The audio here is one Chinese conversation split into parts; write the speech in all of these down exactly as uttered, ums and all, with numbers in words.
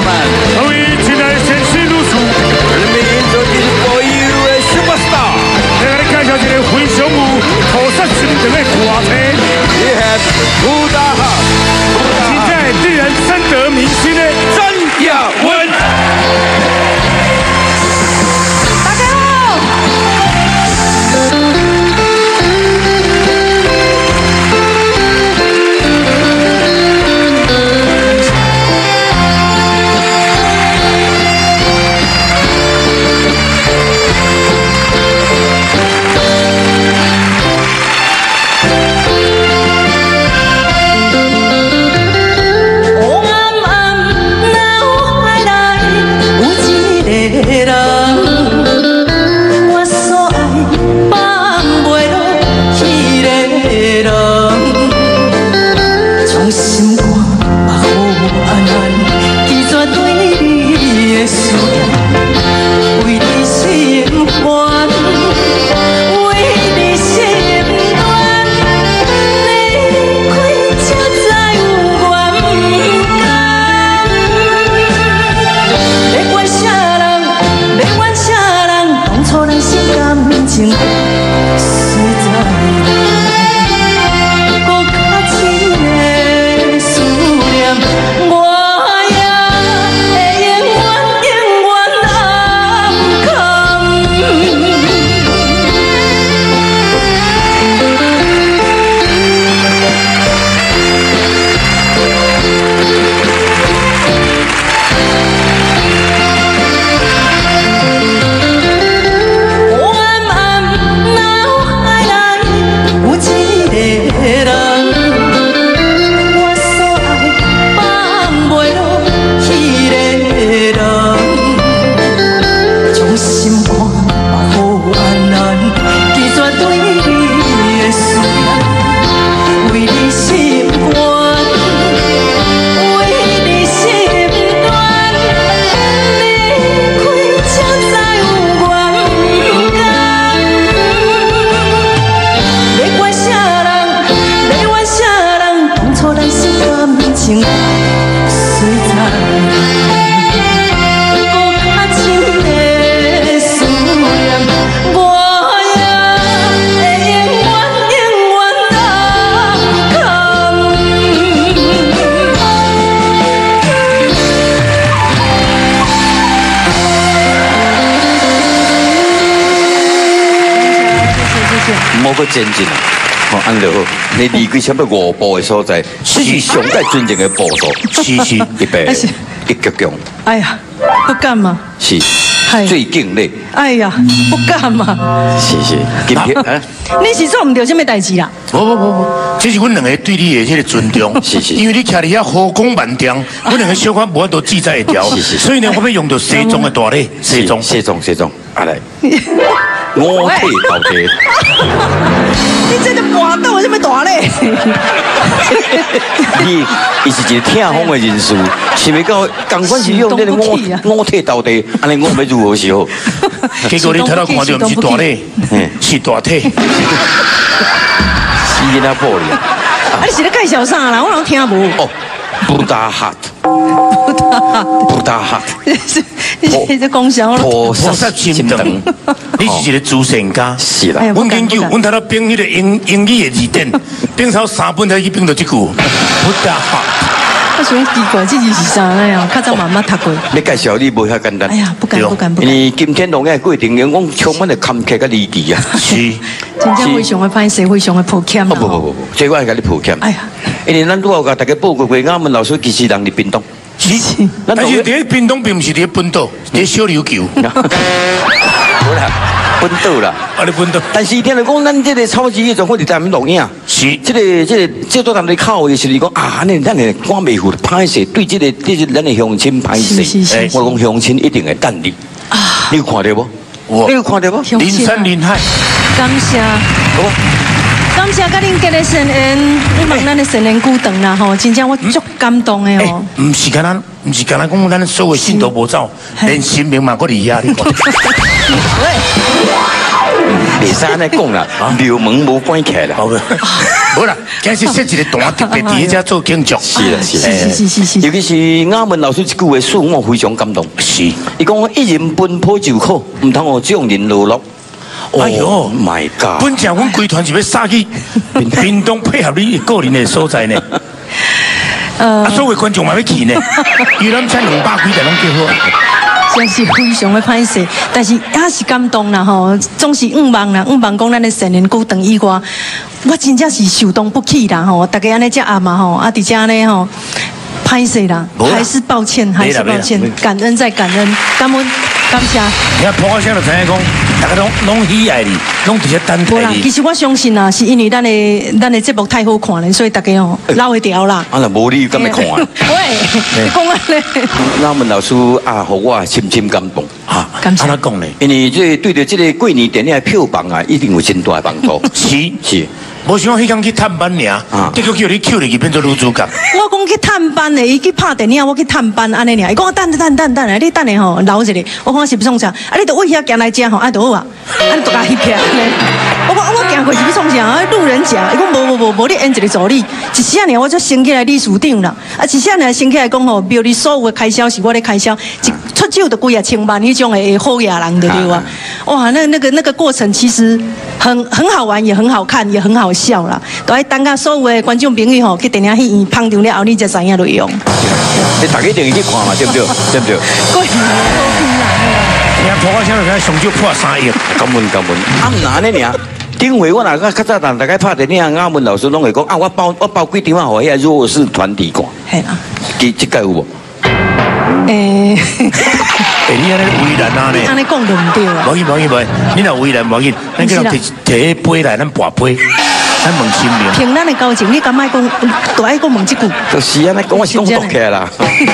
gentlemen， 各位亲爱的绅士如此， Let me introduce for you a superstar。 来介绍一个非常有土色心肠的歌星。 We have 胡大哈， 现在令人深得民心的曾雅文。 大家好。 莫个前进啊！哦，安就好。你离开差不多五步的所在，是上界尊敬的步数，是是一百一级强。 哎呀，不敢嘛。 是。最敬礼。 哎呀，不敢嘛。 是是，今天啊。 你是做唔到什么代志啦？ 不不不不，这是阮两个对你的这个尊重。 是是。 因为你徛伫遐好讲万定，阮两个小可无法度记在一条。是是。所以呢，我要用到西装的大礼，西装， 西装，西装，啊来。我替头家。 你这个跋倒什么大嘞？ 伊，伊是一个听风的人士，想要到共款是用这个我我替头家，安尼我要如何是好？ 结果你睇到看到不是大礼，是大体。是囡仔破哩。 啊，你是咧介绍啥啦？我拢听无。 哦，布达哈。 布达哈。 布达哈。 你是在讲啥？ 菩萨心肠。 你是一个主神家， 是啦。 阮研究，阮睇到编迄个英英语的字典，编抄三本才去编到这句。不大好。 我想奇怪，这字是啥呀？较早妈妈读过。 你介绍你无遐简单。 哎呀，不敢不敢不敢。 因为今天龙眼过程中，我充满了坎坷甲离奇啊。 是。 真正非常的歹势，非常的抱歉啦。 不不不不，这我会甲你抱歉。哎呀，因为咱拄有甲大家报告过，俺们老师其实人伫屏东。 是。但是伫屏东并不是伫本岛，伫小琉球。 好啦，本岛啦， 啊，你本岛。 但是听来讲，咱这个超级夜总会伫台面录影， 是。 这个这个这座咱们靠的是你讲啊，咱咱的官媒户歹势，对这个对这咱的乡亲歹势，我讲乡亲一定会等你。啊，你有看到无？你有看到无？ 林山林海。 感谢。好。感谢甲恁家的神恩，你问咱的神恩久长啦吼，真正我足感动的哦。 唔是干咱，唔是干咱讲咱所有信都无走，连神明嘛搁伫遐。 袂使安尼讲啦，庙门无关起啦。 好个，无啦，今次设一个单特别伫遮做建筑。 是啦，是是是是是。 尤其是雅文老师一句话说，我非常感动。 是， 伊讲一人奔波就好，唔通我众人落落。哎呦 ，My God！ 本正阮规团是要杀去屏东配合你个人的所在呢。呃，啊，所有观众嘛要去呢，伊咱才两百几台拢叫好。 真是非常的歹势，但是也是感动啦吼，总是五望啦，五望讲咱的成年久长以外，我真正是受动不起啦吼，大家安尼遮暗嘛吼，啊伫遮呢吼，歹势啦，还是抱歉，还是抱歉，感恩再感恩，感恩感谢。 你看，破声就知影讲，大家拢拢喜爱你，拢直接等待你。 其实我相信啦，是因为咱的咱的节目太好看了，所以大家哦捞会掉啦。 啊，那无你敢要看啊？ 喂，你讲啊咧？ 雅文老师啊，互我深深感动啊！安怎讲呢？ 因为这对着这个过年电影的票房啊，一定有真大的帮助。 是是。 无想迄天去探班尔，结果叫你扣入去变做女主角。 我讲去探班的，伊去拍电影，我去探班安尼尔。伊讲等等等等，你等下吼留一下。我讲是不创啥？啊，你着为遐行来遮吼，啊，就好啊。啊，你着甲翕起来。我讲我行过是要创啥？啊，路人甲。伊讲无无无无，你演一个助理。一时啊，我就升起来理事长啦。啊，一时啊，升起来讲吼，庙里所有的开销是我咧开销，一出手就几啊千万，迄种的好野人的对啊。哇，那那个那个过程其实很很好玩，也很好看，也很好笑啦。都爱等下所有的观众朋友吼，去电影戏院捧场了后，你才知影内容。 你大家一定去看嘛，对不对？对不对？ 过年好看啦！ 听破我声就上少破三亿， 感恩感恩。啊，唔难呢尔。顶回我若较较早同大家拍电影，雅文老师拢会讲啊，我包我包几场啊，互遐弱势团体看。 系啦。 这这届有无？ 诶。 诶，你安尼为难啊呢？ 安尼讲就唔对啊。 无紧无紧无紧，你若为难无紧，咱叫人摕摕迄杯来，咱跋杯，咱问心灵。 凭咱的交情，你敢爱讲，都爱讲问一句。 就是安尼讲，我是讲读起来啦。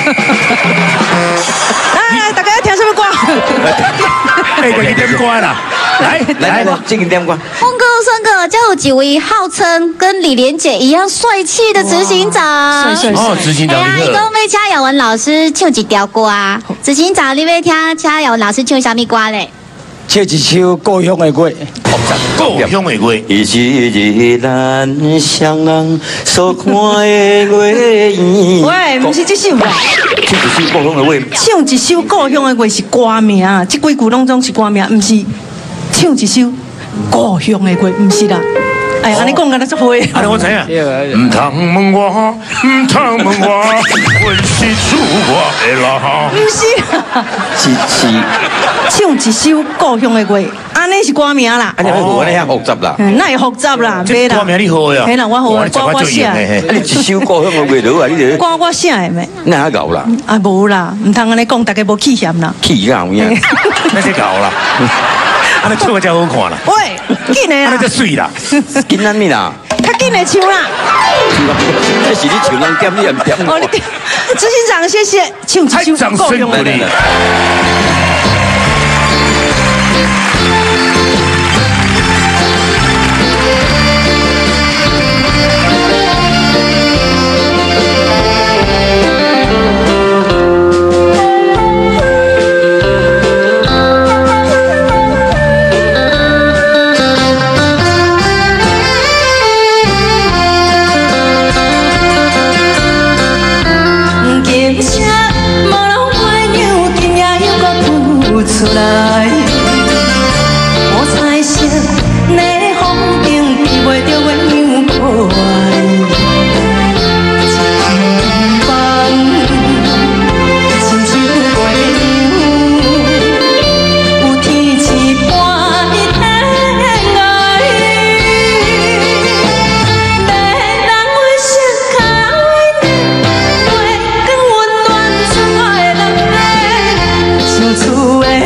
来来，大家要听什么歌？ 哎，快点歌啦！来来来，这个点歌。 峰哥、孙哥，就有几位号称跟李连杰一样帅气的执行长。 帅帅帅！ 哦，执行长哎呀，一共要请雅文老师唱一条歌啊！执行长，你要听请雅文老师唱什么歌嘞？ 唱一首故乡的歌。 故乡的歌。 一日日咱双人所看的月圆。 喂，不是这首啦。 唱一首故乡的歌。 唱一首故乡的歌是歌名，这几句拢总是歌名，不是唱一首故乡的歌，不是啦。哎，安尼讲，安尼做会。 安尼我知影。唔通问我，唔通问我，阮是主我的啦。 不是啦， 是是。 唱一首故乡的歌，安尼是歌名啦。 安尼无安尼遐复杂啦。 那会复杂啦， 这歌名你好呀？ 嘿啦，我好啊，歌我写。 啊，你一首故乡的歌就啊，你这。 歌我写的咩？ 那较牛啦。 啊，无啦，唔通安尼讲，大家无气嫌啦。 气个有影。 那是牛啦。安尼唱个才好看啦。 喂，紧的啦。 安尼才水啦。 紧咱咪啦。 较紧的唱啦。 这是你唱人点，你也唔点我。 哦，你执行长，谢谢，唱一首故乡的歌。出来，我彩色的风景比袂着月亮快。一晚亲像月亮，有天翅般的天涯，迷人微笑较为甜，月光温暖出我的人生，像厝的。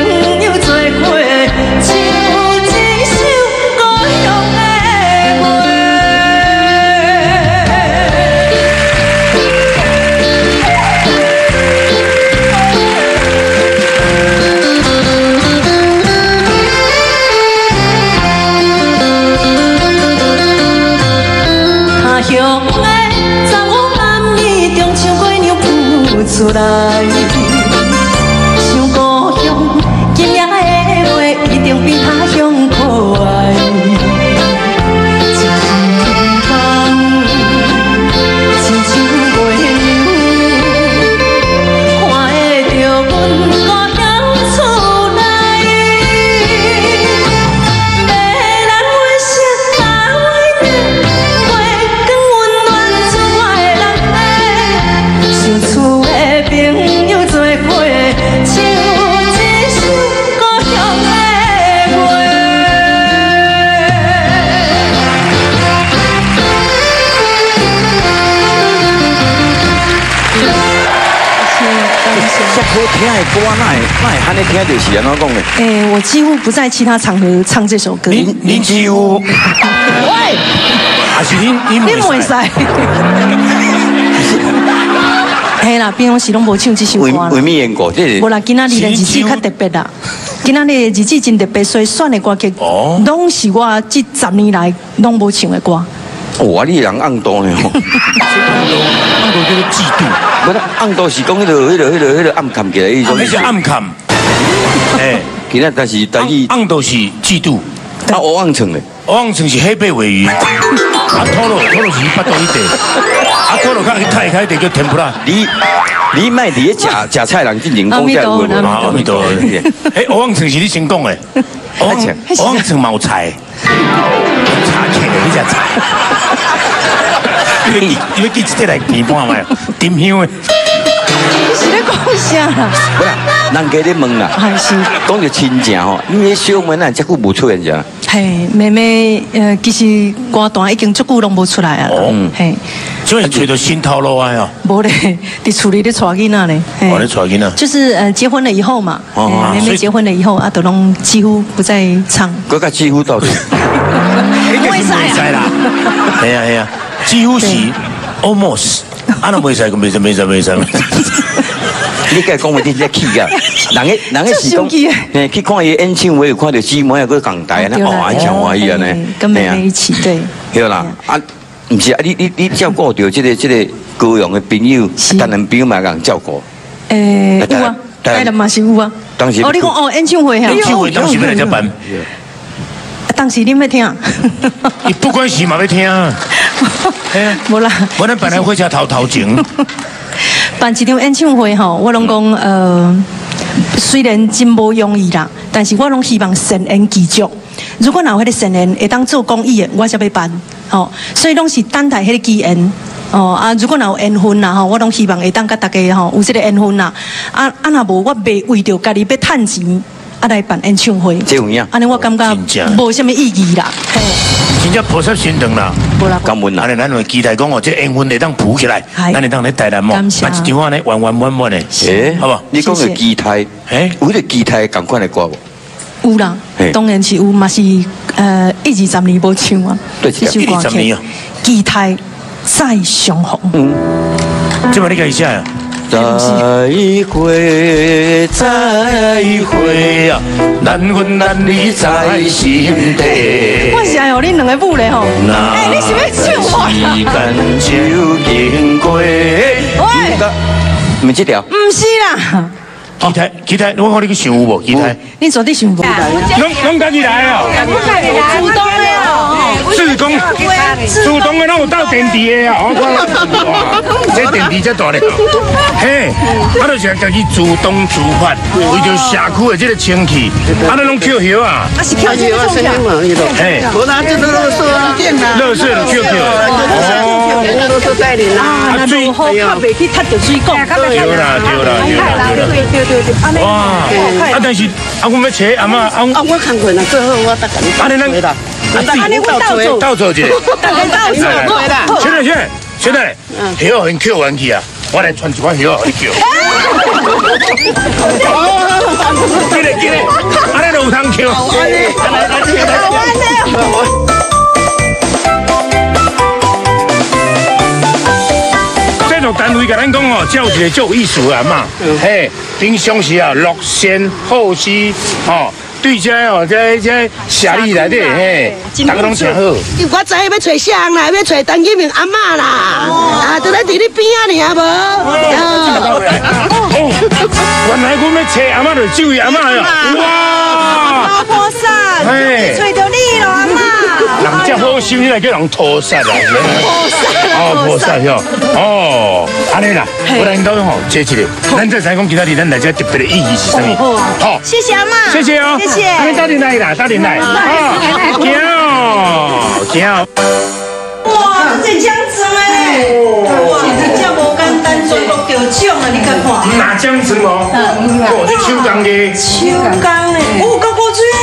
出来，想故乡，今夜的月一定比他乡这好听的歌，哪会哪会喊你听就是安怎讲呢？ 哎，我几乎不在其他场合唱这首歌。 您您几乎，喂，还是您您你袂使。嘿啦，平常时拢无唱这首歌啦。 为咩演过？这无啦，今仔日的日子较特别啦。今仔日的日子真特别，所以选的歌曲，拢是我这十年来拢无唱的歌。 哇，你人暗道呢？暗道， 暗道叫做嫉妒。 不是，暗道是讲迄个、迄个、迄个、迄个暗砍起来迄种。 那是暗砍。哎， 今仔但是但是暗道是嫉妒。 啊，黑暗唱的。 黑暗唱是黑背尾鱼。啊，拖罗拖罗是巴肚一地。啊，拖罗看去太开地叫天ぷら。你你卖伫咧食食菜人进前讲这话无？ 阿弥陀佛。哎，黑暗唱是你先讲的。黑暗黑暗唱毛菜。茶客的，你只菜。因为因为记一块来甜半卖，甜香的。 你是咧讲啥啦？ 不啦，人家咧问啦， 还是讲到亲情吼，你迄小妹哪遮久无出现者？ 嘿，妹妹，呃，其实歌单已经足久拢无出来啊。哦，嘿， 所以找到新套路啊哟。 无咧，伫厝里咧带囡仔咧。 哦，咧带囡仔。 就是呃，结婚了以后嘛， 哦， 妹妹结婚了以后啊，都拢几乎不再唱。 嗰個幾乎到底？ 袂使啦。係啊係啊，幾乎是 almost。啊，那袂使，袂使，袂使，袂使。 你該講話啲只氣噶，人嘅人嘅是講，誒去看伊演唱會，看到姊妹啊，佢共台呢，哦，演唱歡喜啊呢， 跟妹妹一起，對， 係啦，啊，唔是啊，你你你照顧到即個即個高陽嘅朋友，當然朋友嘛人照顧。 誒，有啊，當然嘛是有啊。 當時哦，你講哦，演唱會啊， 演唱會當時要來這辦。 當時你要聽， 你不關係嘛要聽， 無啦， 我咱本來火車頭頭前， 辦一場演唱會吼，我攏講呃，雖然真無容易啦，但是我攏希望善緣繼續。如果有迄個善緣會當做公益的，我才要辦，吼，所以攏是等待迄個機緣。哦啊，如果有緣分啦吼，我攏希望會當甲大家吼有這個緣分啦。啊啊，若無我袂為着家己要趁錢。啊來辦演唱會， 這樣， 安尼我感覺無什麼意義啦。 真正菩薩心腸啦， 感恩啦。 安尼咱會期待講哦，這緣分會當補起來，咱會當咧台南哦，辦一場安尼圓圓滿滿的， 誒，好不？你講嘅期待，誒，有啲期待咁款嘅歌無？ 有啦，當然是有，嘛是誒一二十年無唱啊， 一二十年啊， 期待再相逢。 嗯，這麼你講一下呀？ 再會，再會啊！難分難離在心底。 我是愛互恁兩個舞咧吼。哎，你是要唱我啊？ 時間就經過。喂，唔係這條？ 唔是啦。 期待期待，我看你去想有無？期待。 你做啲想無？ 攏攏家己來哦。 攏家己來，主動的哦。 自動，自動的，那有到電池的啊！哇，這電池這大咧，嘿，啊，就是家己自動自發，為着社區的這個清氣，啊，你攏扣葉啊？ 啊，是扣葉啊，什麼？ 嘿， 無啦，這都垃圾啊， 垃圾就扣葉。 哦，垃圾袋裡啦。 啊，水好，較袂去踢到水管。 對啦，對啦，對啦，對啦。 對對對， 哇，啊，但是啊，我們找阿媽，啊， 啊，我看過啦，最後我得緊。 啊，你咱。 啊，你倒做， 倒做者， 倒做，對啦。 現在現在現在，葉很扣完去啊，我來傳一款葉給你扣。記得記得，安尼就有通扣。這種單位甲咱講哦，照一個足有意思啊嘛，嘿，平常時啊，樂善好施哦。對遮哦，遮遮社里內底嘿，大家攏誠好。 我知要找誰啦，要找陳金明阿嬤啦，啊，就在佇你邊仔爾無。 哦，原來我要找阿嬤就這位阿嬤喲。哇！ 老菩薩，找到你咯，阿嬤。 人遮好心，你來叫人菩薩啦。 菩薩。 哦，菩薩喲。哦，安尼啦，我來到吼，這一個，咱再才講其他的，咱來遮特別的意義是什麼？好， 謝謝阿嬤。 謝謝哦。 謝謝。 安尼到底來啦，到底來。哦，行哦，行。 哇，這獎狀誒！哇，這獎無簡單，全國得獎啊！你看看。 哪獎狀哦？哦，這手工的。 手工誒，哦，夠高水啦！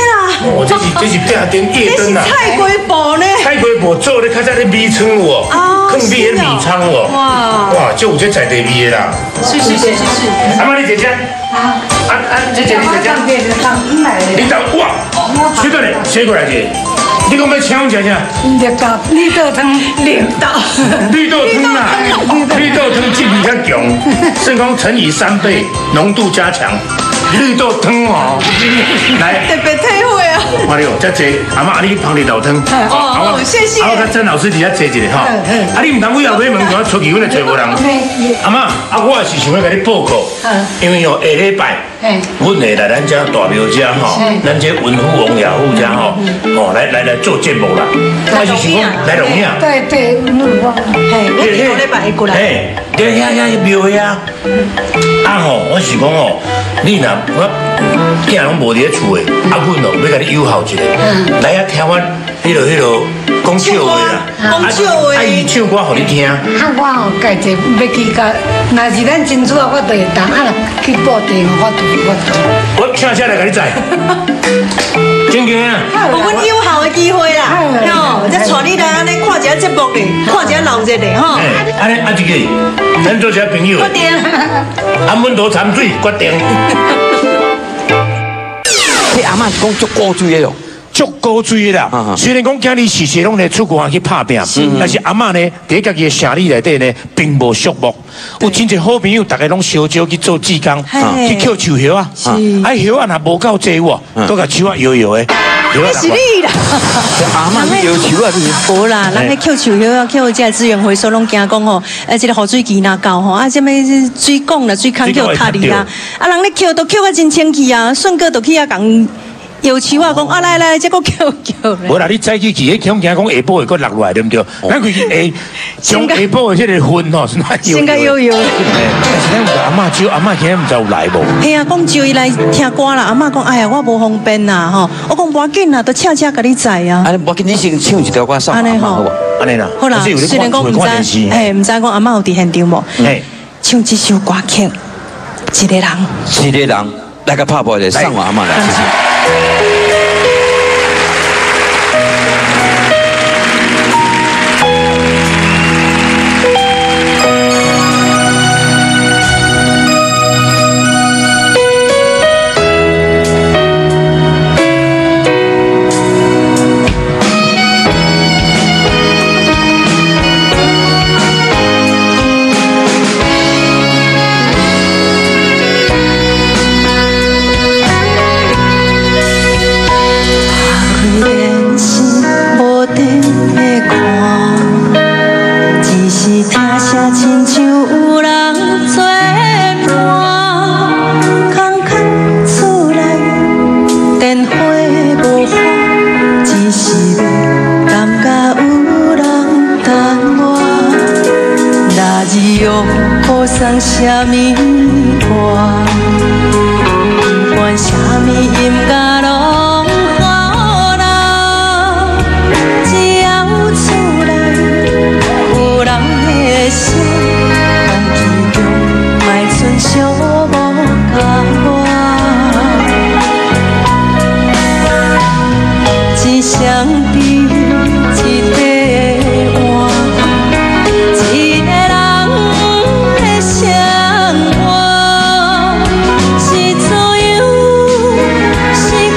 哦，这是这是壁灯夜这是灯啊。 菜龟布呢？ 菜龟布做咧，较早咧米仓哦，放米的米仓哦。 哇哇，就有这在地味的啦。 是是是是是。 阿妈你姐姐，啊啊，姐姐你姐姐，你等哇，谁过来？谁过来姐？你讲要请我吃啥？ 绿豆绿豆汤，绿豆绿豆汤啊，绿豆汤质地较强，肾功乘以三倍，浓度加强。绿豆汤哦，来， 特别体会啊！ 看到这济，阿妈你去捧绿豆汤。 哦，谢谢。 啊，我甲曾老师伫遐坐一下吼。啊，你唔通为后尾门口出去，阮来找无人。阿妈，啊，我也是想要甲你报告，因为哦下礼拜，阮会来咱遮大庙遮吼，咱这文虎王爷府遮吼，哦来来来做节目啦。我是想讲来龙影。 对对， 嘿，我下礼拜会过来。 嘿，对遐遐庙会啊。啊吼，我是讲哦，你若我囝拢无伫咧厝诶，啊，阮哦要甲你友好一下，来遐听我迄落迄落讲笑话啦， 讲笑话， 啊伊唱歌互你听。 啊，我吼家己要去甲，若是咱真主啊，我就会当啊，去报地我就我就。 我请车来甲你载。真嘅啊！ 有阮友好的机会啦，吼，再带你来安尼看一下节目咧，看一下闹热咧，吼。 安尼啊，一个，咱做些朋友。 决定。 安稳多掺水，决定。 你阿嬷是讲足高水的哦。 足高水啦，虽然讲今日时时拢来出国去拍拼，但是阿嬷呢，伫家己的城里内底呢，并无寂寞。有真侪好朋友，大家拢烧酒去做志工，去捡树叶啊，啊叶啊，若无够济喎，都甲树啊摇摇的。 那是你啦， 阿嬷去摇树啊， 无啦，咱咧捡树叶啊，捡这资源回收，拢惊讲吼，呃，这个雨水期若到吼，啊，这么水管啦、水坑叫塌哩啦，啊，人咧捡都捡啊真清气啊，顺哥都去啊讲。摇树啊，讲啊来来，这个叫叫。 无啦，你早起去，迄恐惊讲下晡会搁落落来，对不对？咱回去下从下晡的这个云吼，是那摇。先甲摇摇。 但是咱有阿嬷招，阿嬷今日唔知有来无？ 嘿啊，讲招伊来听歌啦，阿嬷讲，哎呀，我无方便呐，吼，我讲无要紧啦，都车车甲你载啊。 啊，无紧，你先唱一条歌送阿嬷好无？ 安尼啦。 好啦，虽然讲唔知，哎，唔知讲阿嬷有伫现场无？哎，唱这首歌曲，一个人， 一个人来个拍步就送我阿嬷来，谢谢。 什么歌，不管什么音乐拢好啦，只要厝内有人的声，空气中莫剩寂寞甲我，只想你一个换。是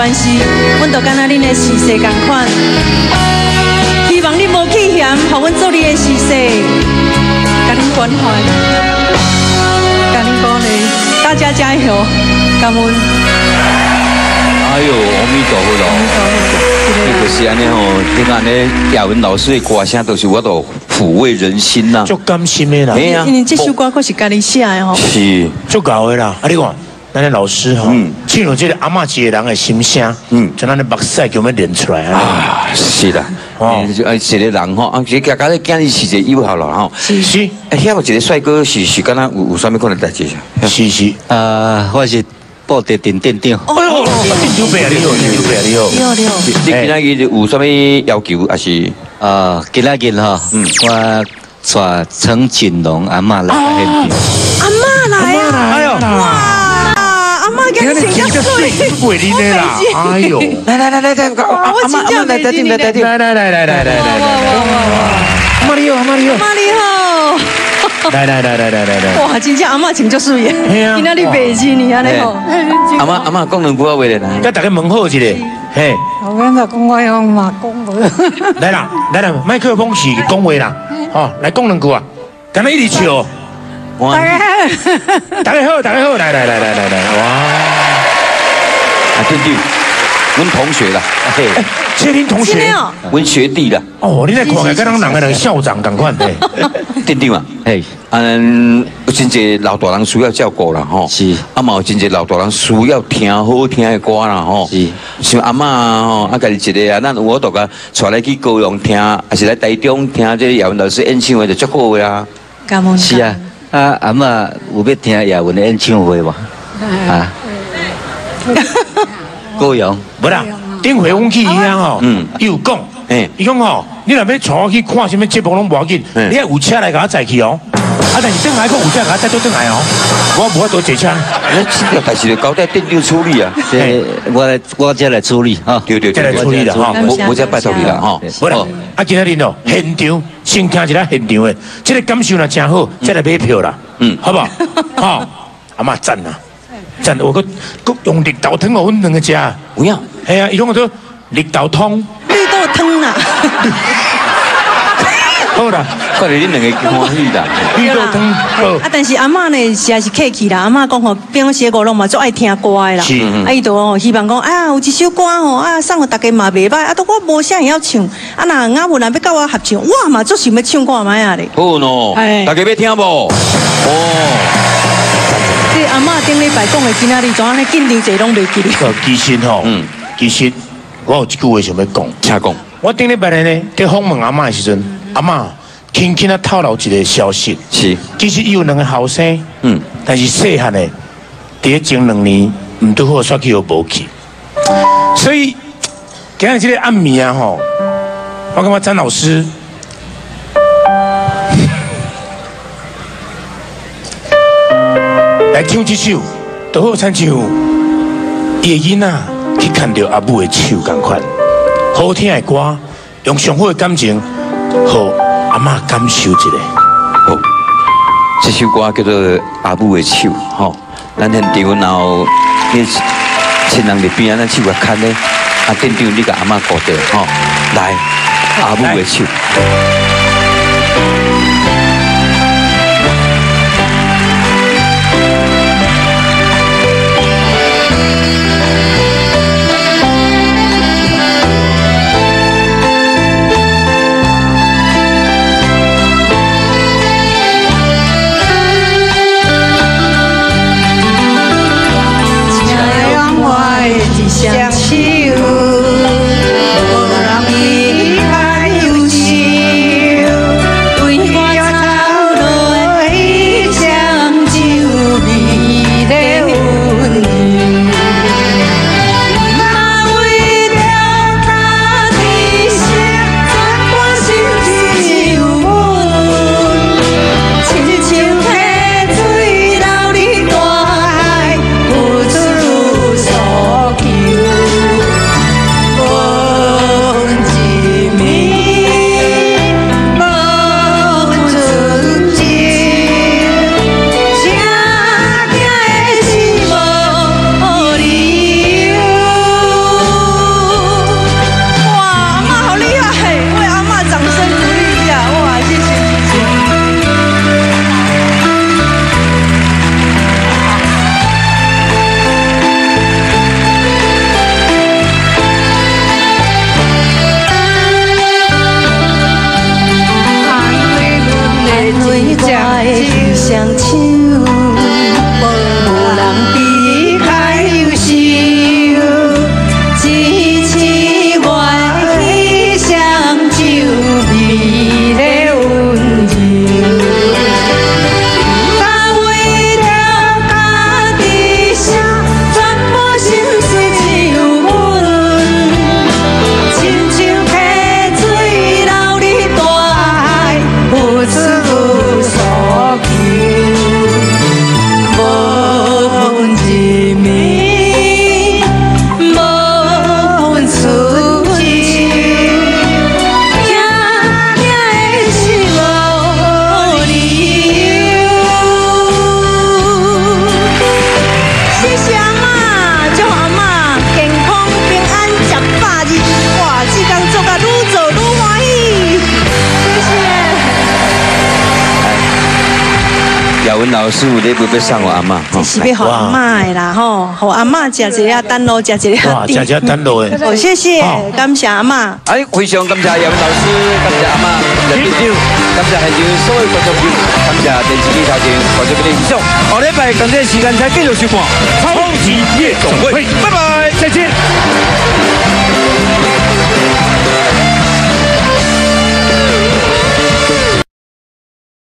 关系，阮就敢若恁的逝世同款。希望你无气嫌，互阮做你的逝世，甲恁关怀，甲恁鼓励，大家加油，感恩。 哎呦，阿弥陀佛咯！你就是安尼吼，你看呢，亚文老师的歌声都是我都抚慰人心呐， 足甘心的啦。 哎呀， 因为这首歌可是家己写的吼。 是， 足够的啦。啊，你看，咱的老师吼，进入这个阿嬷一个人的心声，嗯，将咱的目屎叫我们练出来啊。 是啦，哦，就哎，一个人吼，啊，这家家咧今日是一个友好了吼。 是是。 哎，遐有一个帅哥是是敢若有有啥物可能代志啊？ 是是。 啊，我是布袋店店长。 哎呦，店长伯啊，你好，店长伯啊，你好。 你好，你好。 你今仔日有啥物要求还是？ 啊，今仔日吼，嗯，我带陈锦龙阿嬷来现场。 阿嬷来啊！ 哎呦， 哇，阿嬷今日请假水， 贵你的啦！哎呦， 来来来来来， 哇，我请假来来来来来来来来来来来来，阿嬷你好，阿嬷你好， 阿嬷你好。 来来来来来来来！ 哇，真正阿嬷穿足水的，今仔日白日呢安尼吼。 阿妈阿妈讲两句话话咧， 甲大家问好一下，嘿。 我刚才讲我用嘛讲无。 来啦来啦，麦克风是讲话啦，哦，来讲两句啊，敢若一直笑。 大家好， 大家好，大家好，来来来来来来，哇！ 啊，店长，阮同学啦，嘿， 这恁同学， 阮学弟啦。 哦，你来看下，跟咱人个人校长同款的。 店长啊，嘿，嗯，有真侪老大人需要照顾啦，吼。 是。 啊嘛有真侪老大人需要听好听的歌啦，吼。 是。 像阿嬷吼，啊，家己一个啊，咱有我都甲带来去高雄听，还是来台中听这叶文老师演唱会就足好个啊。 感恩。 是啊，啊阿嬷有要听叶文的演唱会无？啊。高雄。 无啦，顶回阮去遐吼，嗯，伊有讲，诶，伊讲吼，你若要带我去看什么节目拢无要紧，你要有车来甲我载去哦。啊，但是等下个有车甲我载倒转来哦，我无法度坐车。 那这个代志就交代店长处理啊， 这我来我再来处理哈， 对对， 再来处理啦哈， 我我再拜托你啦哈。 好啦，啊，今仔日哦，现场先听一下现场的，这个感受若真好，再来买票啦，嗯，好不好？好，阿妈赞啊，赞！我个个用绿豆汤互阮两个食， 有影？ 系啊，伊讲做绿豆汤， 绿豆汤啦。 好啦， 看来恁两个欢喜啦。 绿豆汤好。 啊，但是阿嬷呢，实在是客气啦。阿嬷讲吼，平常时个拢嘛最爱听歌的啦。 是。 啊，伊就吼希望讲，啊，有一首歌吼，啊，送互大家嘛袂歹。啊，都我无啥会晓唱，啊，若雅文若要甲我合唱，我嘛足想要唱看卖啊咧。 好喏，大家要听无？哦。 这阿嬷顶礼拜讲的今仔日怎安尼紧张者拢袂记咧。 其实吼，嗯，其实我有一句话想要讲， 请讲。 我顶礼拜呢，在访问阿嬷的时阵，阿嬷轻轻啊透露一个消息， 是， 其实伊有两个后生，嗯，但是细汉的，伫前两年唔拄好煞去又无去，所以今日这个暗暝啊吼，我感觉詹老师。来唱这首，都好亲像伊个囡仔去看到阿母的手同款，好听的歌，用上好的感情，互阿嬷感受一下。 好，这首歌叫做《阿母的手》吼，咱现场然后你亲人伫边啊，咱手甲牵咧，啊店长你甲阿嬷顾着吼，来阿母的手。 相守，无人比海有情。 老师有礼物要送我阿嬷， 这是要给阿嬷的啦吼，给阿嬷吃一下丹螺，吃一下哇，吃吃丹螺的。 哦，谢谢，感谢阿嬷。 哎，非常感谢叶文老师，感谢阿嬷，感谢店长，感谢现场所有观众朋友，感谢电视机头前观众朋友。下礼拜同这时间再继续收看《超级夜总会》，拜拜，再见。